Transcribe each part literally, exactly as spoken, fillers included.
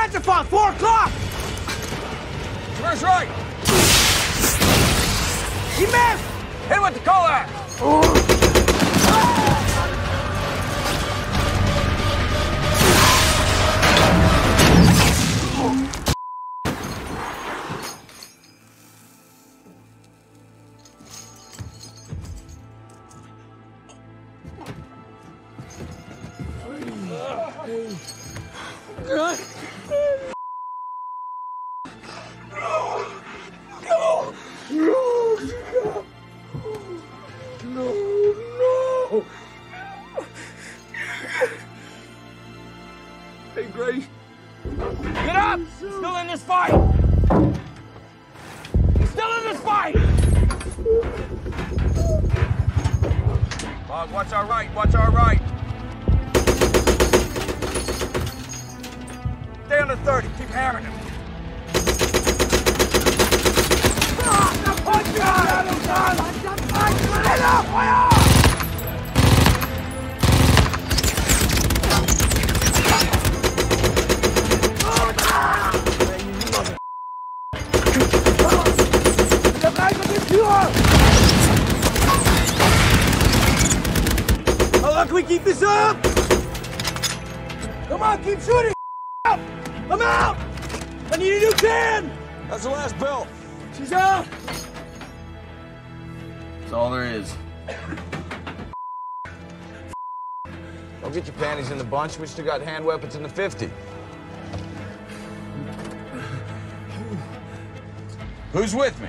Panzerfaust, four o'clock! Where's right? He missed! Hit him with the Collier! Hey, Grady. Get up! Still in this fight! Still in this fight! Log, watch our right, watch our right. Stay under thirty, keep hammering him. How long can we keep this up? Come on, keep shooting! I'm out! I need a new can! That's the last belt. She's out! That's all there is. Go get your panties in the bunch. We still got hand weapons in the fifty. Who's with me?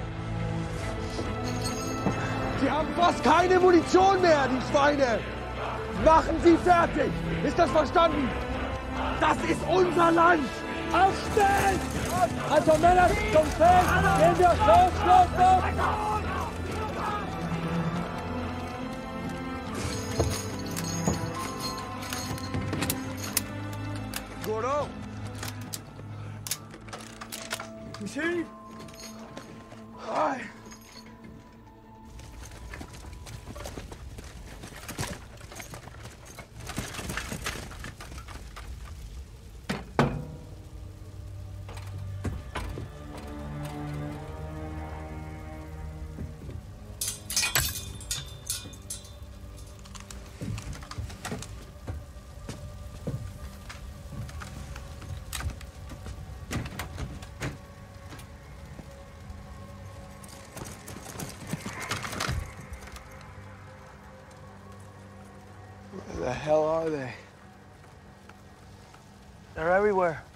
Sie haben fast keine Munition mehr, die Schweine! Machen Sie fertig! Ist das verstanden? Das ist unser Land! Aufstellen! Also Männer, zum Feld! Gehen wir! Los, los, los! Gordo! Machine! Hi! Where the hell are they? They're everywhere.